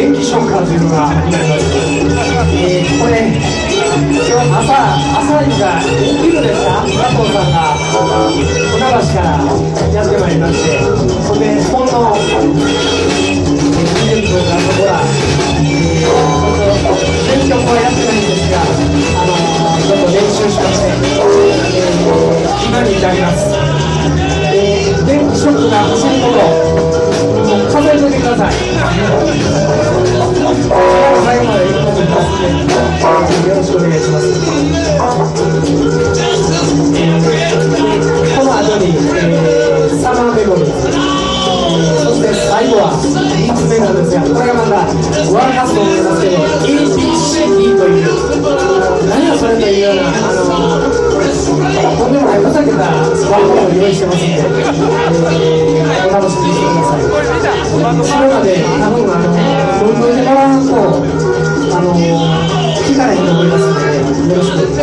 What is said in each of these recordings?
電気ショッカーというのが始まります。これ今日朝にがお昼ですか、加藤さんが船橋からやってまいりまして、それでほんの20分間のほら全曲はやってないんですが、ちょっと練習しまして、今に至ります。電気ショックが走るほど数えておいてください。最後まで行くことにますので、よろしくお願いします。この後に、サマーメモリー、そして最後は3つ目なんですが、これがまたワーカスと思いますけど ABCD という何がそれというようなとんでもないふざけたワーカを用意してますので、お楽しみにしてください。後ろまで多分乗り越えてもらわんと聞かれへんと思いますので、よろしく。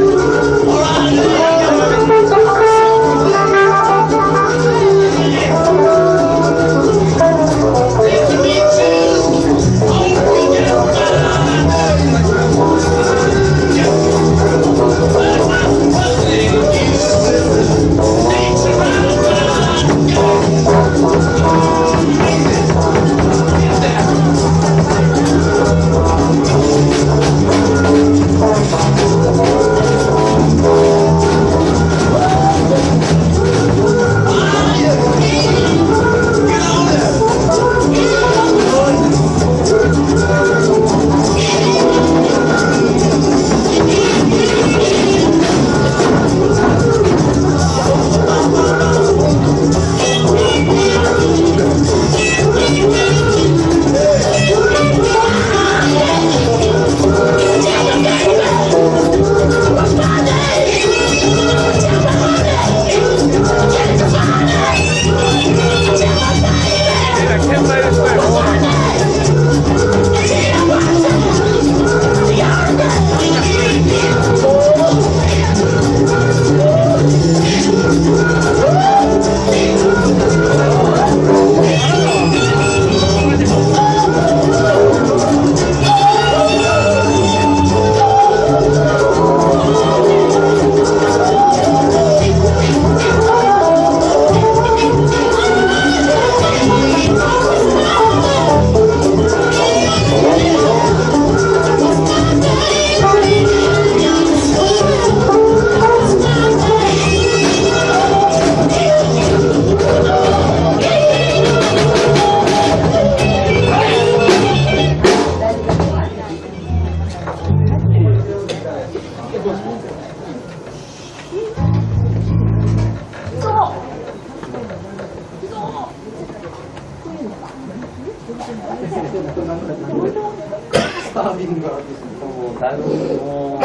スタービングがだいぶもう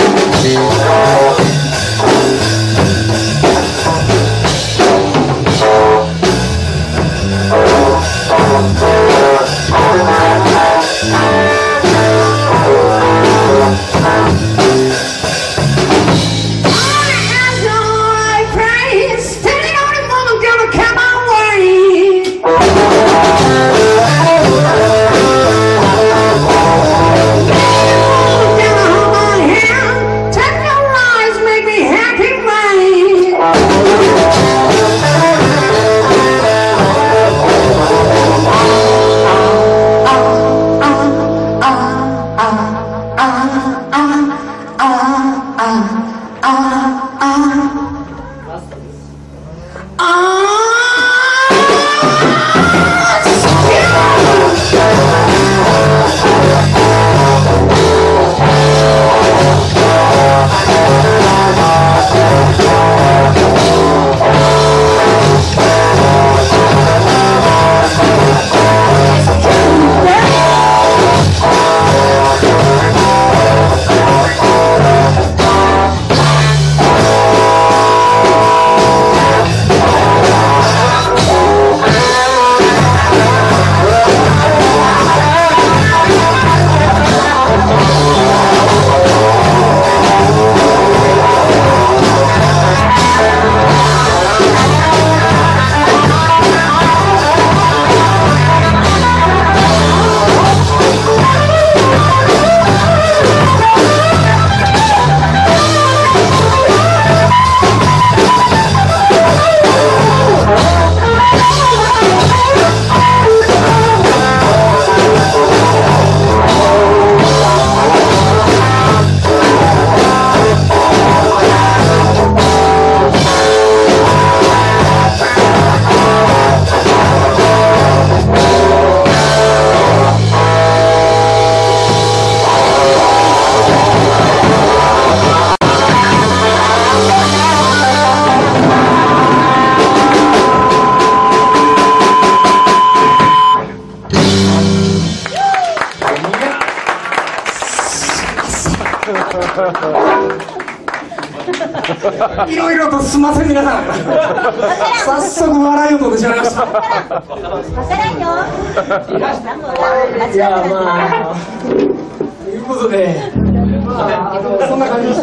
いろいろとすみません皆さん早速笑いを取ってしまいました。 わからんよ。 いやまあということで、そんな感じでした。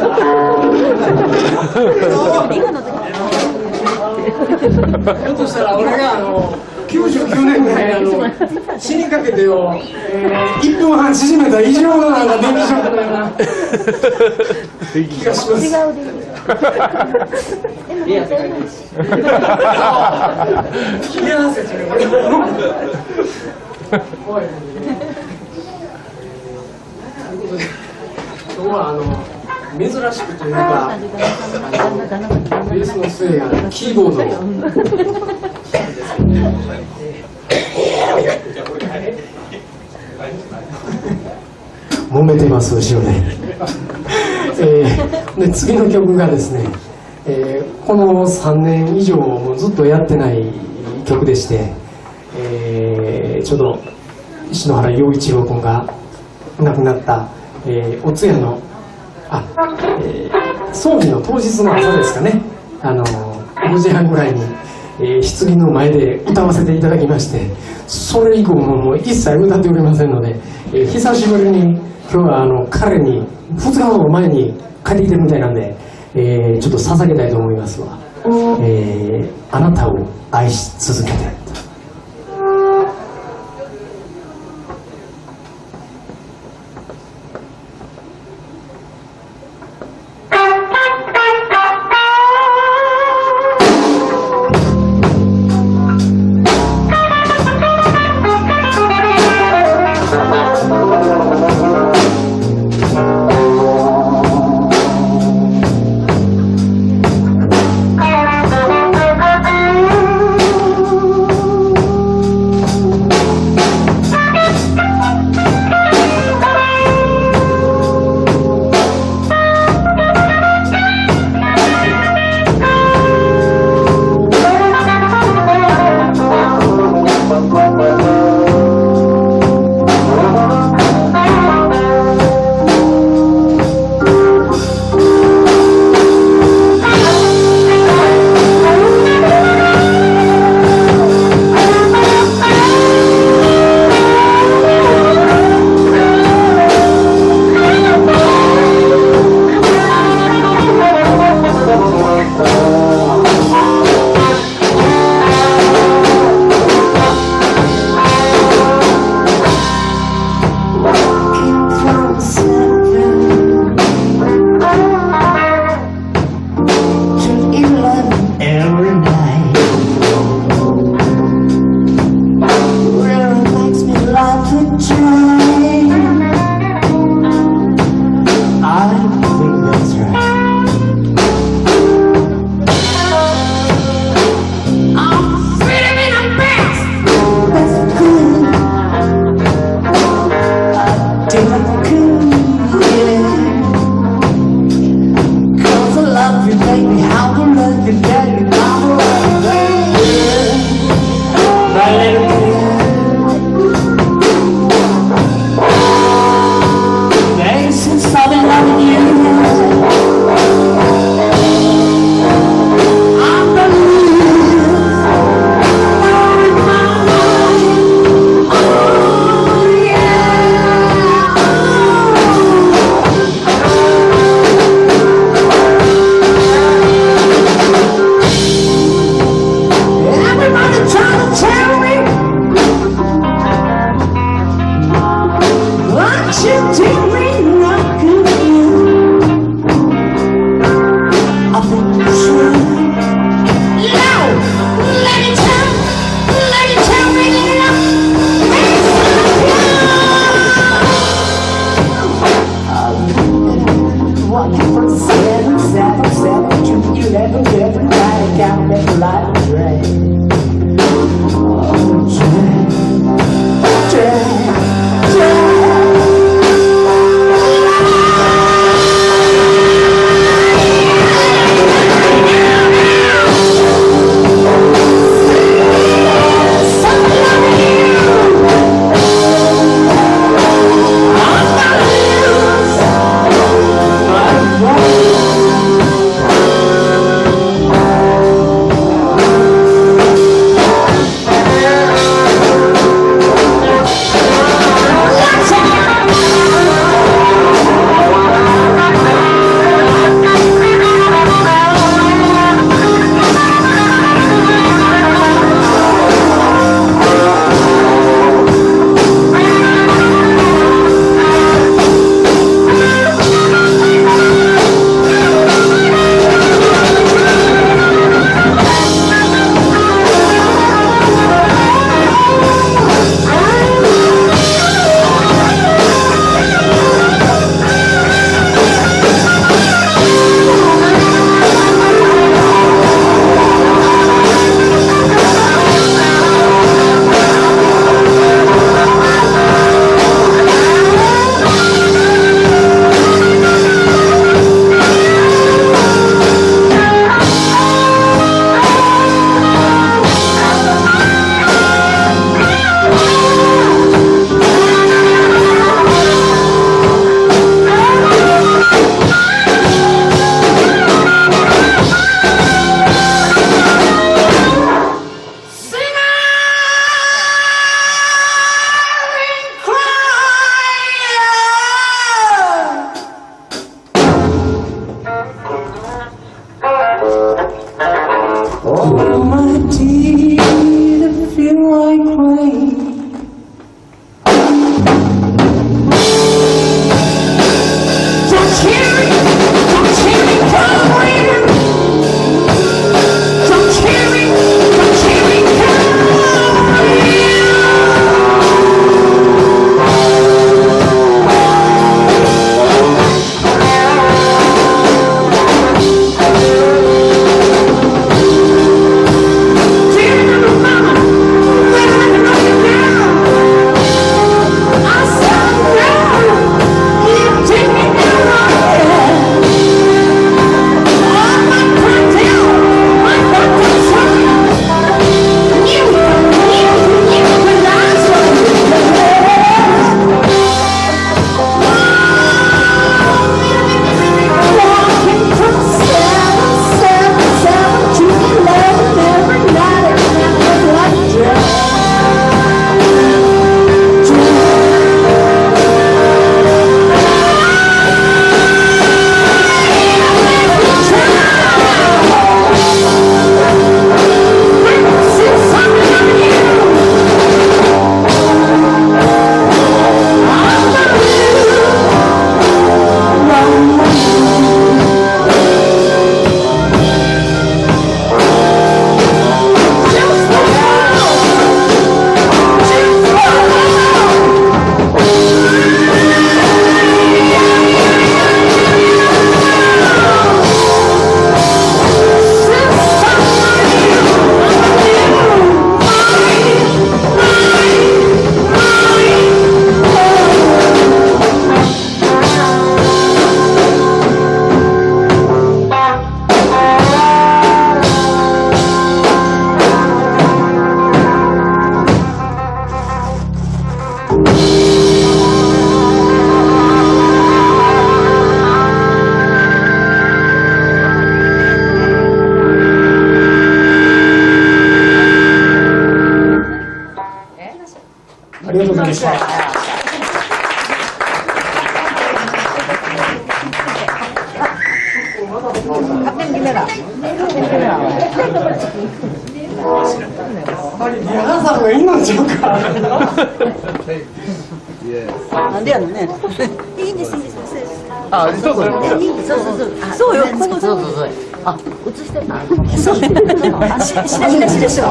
ひょっとしたら俺が99年ぐらい死にかけてを、1分半縮めた異常ななんか電気ショックのような気がします。 リアって書いてるし。 リア説明これ。おい。今日は珍しくというかベースの末がキーボード揉めてます後ろで。で次の曲がですね、この3年以上もずっとやってない曲でして、ちょうど篠原陽一郎君が亡くなった、お通夜の葬儀の当日の朝ですかね、5時半ぐらいに、棺の前で歌わせていただきまして、それ以降もう一切歌っておりませんので、久しぶりに今日は彼に2日ほど前に帰ってきてるみたいなんで、ちょっと捧げたいと思いますわ。あなたを愛し続けて。 can tell you I'm alright, my little kid. Days since I've been loving you, I believe on my mind. Oh yeah, everybody trying to tell me what you doing not good. I think you should. No, let me tell me now. What you put 7, 7, 7, 2, 11, 11, right down that light train. Oh, my teeth feel like rain. Don't hear it coming. Don't hear it coming. でした。皆さんがいいのでしょうか。 なんでやろね。 いいんです、いいんです。 あ、そうそう。 そうよ。そう。 あ、映してた。そう。しでしょ。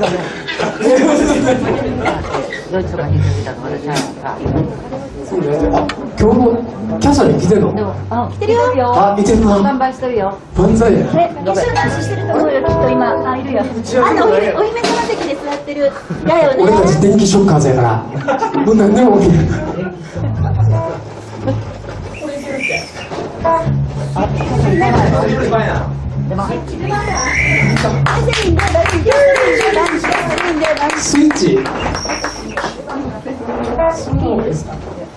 ドイツとかに行ってたのまだちゃうか。 そうね。あ、今日もキャサリン来てんの？ 来てるよ。 あ、見てるな。 販売してるよ。 万歳や。 一緒にダンスしてると思うよ、きっと今。あ、いるよ。お姫様席で座ってる。だよね。 俺たち電気ショッカーズやから。もう何でも起きる。スイッチ。そうですか。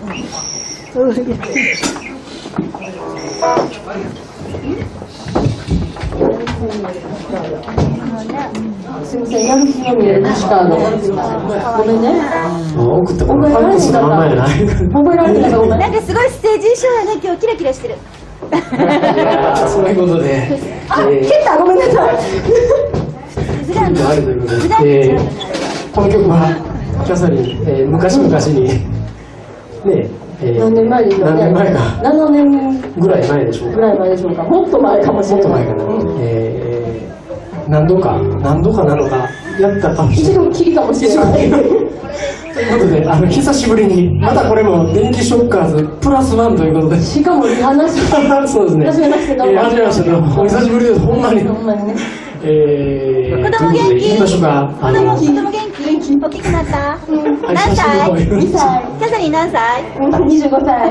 すみません、やる気が見えましたごめんね。 送った覚えられてた。 覚えられてたかごめん。 なんかすごいステージ衣装やね、今日キラキラしてる。 そういうことで。 あ、蹴った、ごめんなさい。普段と違うよね。 この曲はキャサリン、昔々にね、 何年前でしょうね。 何年前か。 7年ぐらい前でしょうか。 ぐらい前でしょうか。もっと前かもしれない。 もっと前かな。何度かなのかやったかもしれない。 一度きりかもしれない。 ということで、久しぶりにまたこれも電気ショッカーズプラスワンということで。 しかも話そうですね。 初めましてどうも。 初めましてどうも。お久しぶりです。ほんまに。 ほんまにね。 子供元気？ 言いましょうか。 子供元気？大きくなった？何歳？2歳。キャサリン何歳？25歳。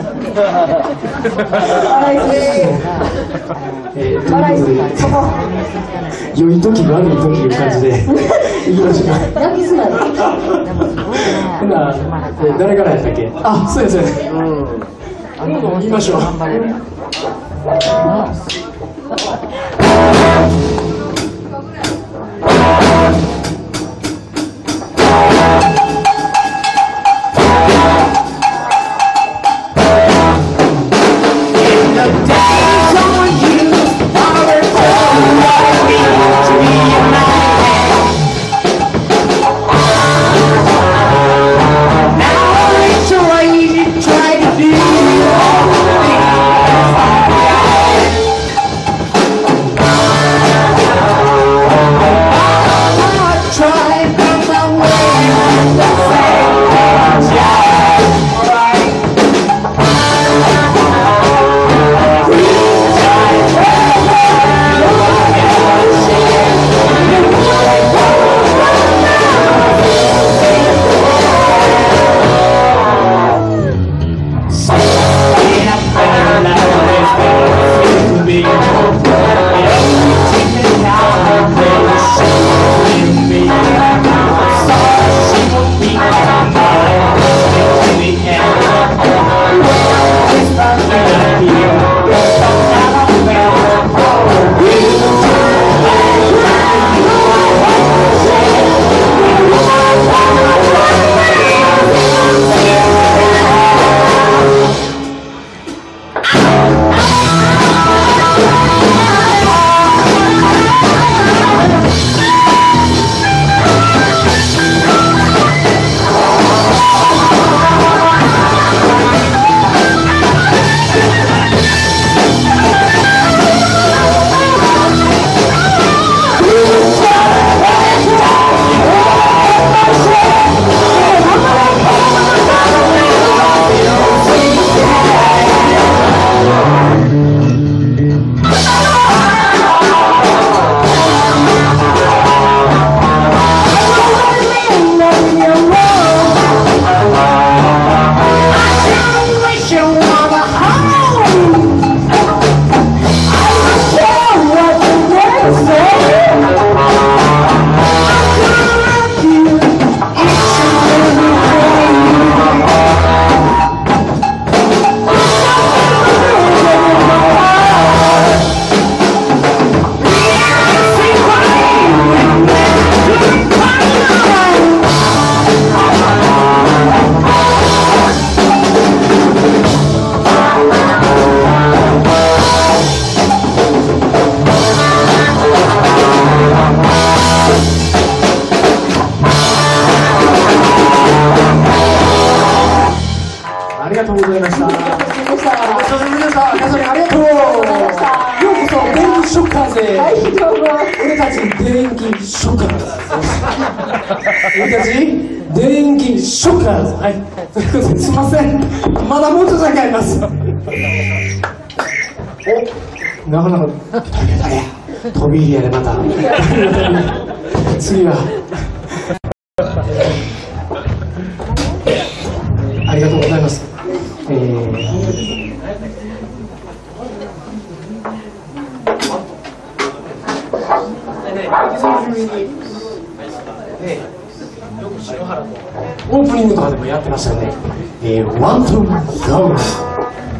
笑いすぎ。 良い時悪い時いう感じでいきましょうか。 泣きすなよ。 ほな、誰からやったっけ？あ、そうやそうや。言いましょう。 たち電気ショッカーズ。俺たち電気ショッカーズ。はい。ということですいません。まだもうちょっとだけあります。お、なかなか飛び入りやでまた。次は。ありがとうございます。オープニングとかでもやってましたよね。ワントゥーゴー。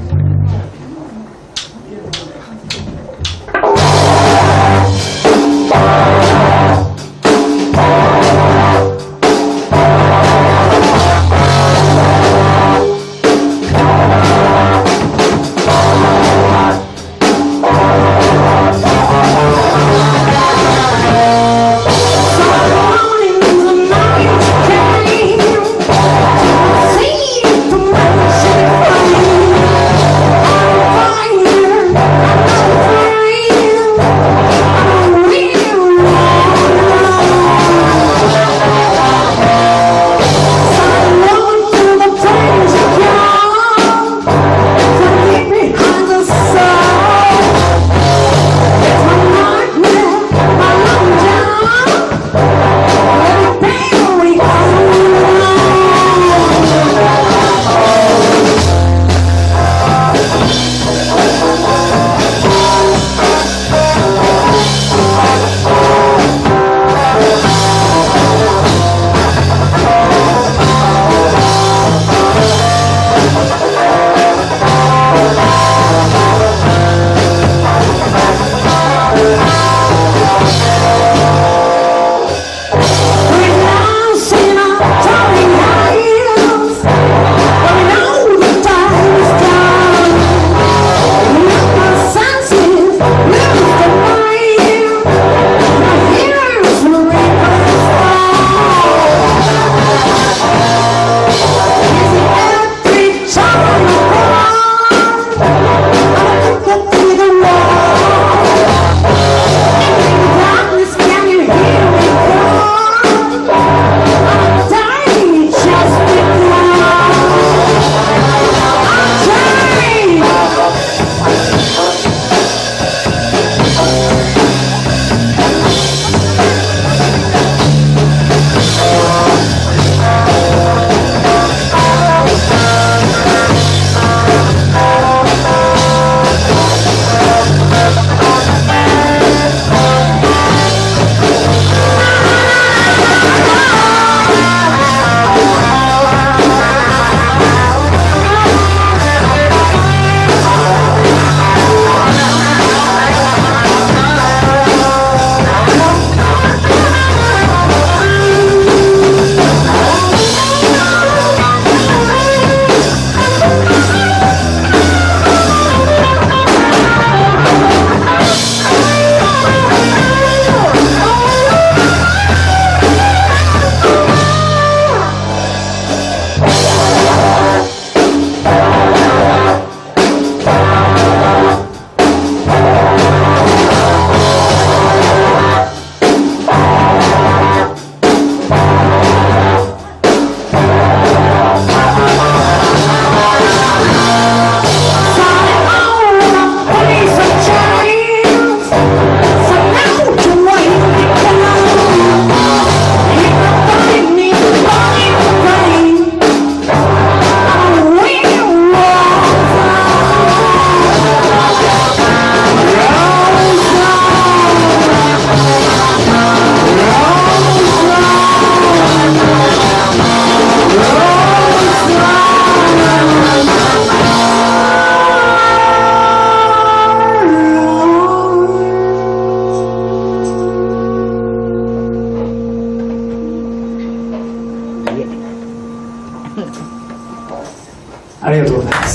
ありがとうございます。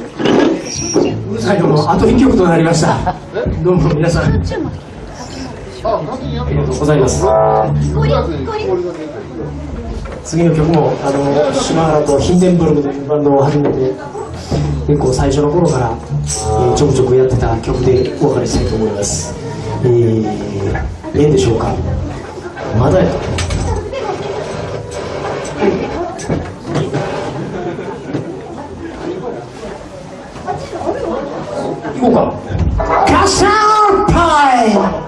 最後のあと1曲となりました。どうも皆さんりがとうございます。次の曲も島原とヒンデンブルクというバンドを始めて結構最初の頃から、ちょくちょくやってた曲でお別れしたいと思います。ええでしょうか。まだや行こうか。カシャーパイ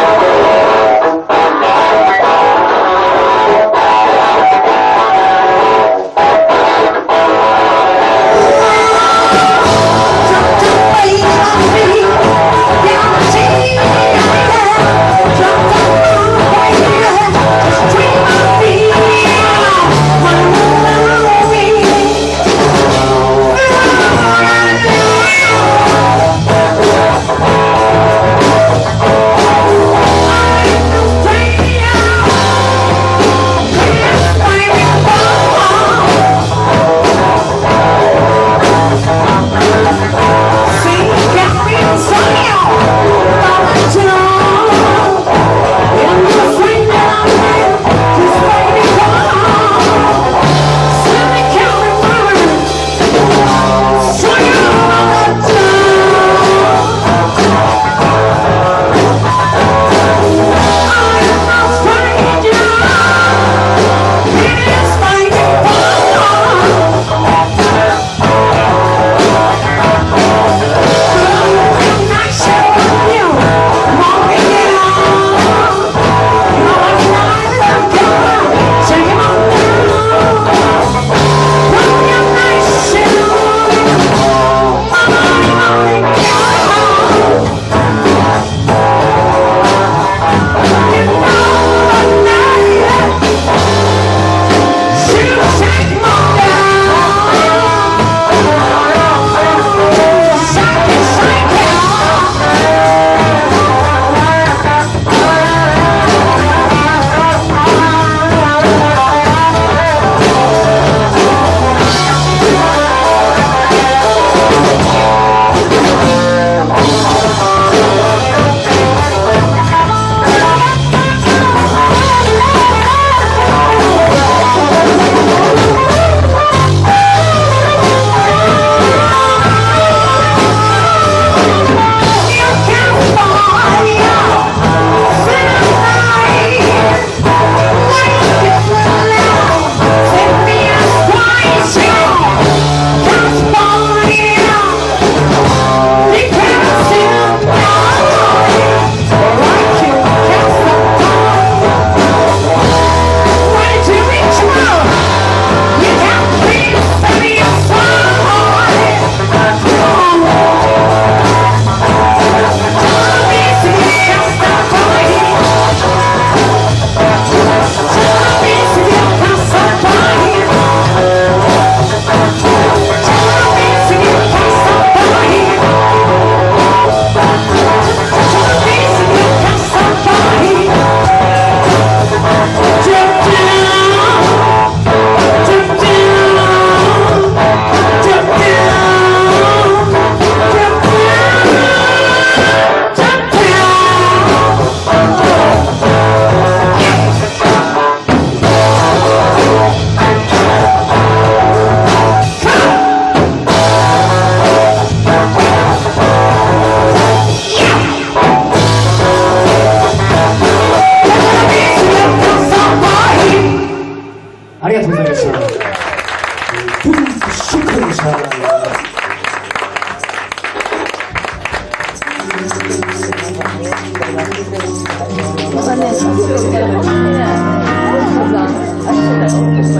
ありがとうございました。シュクリでした。 わかんないです。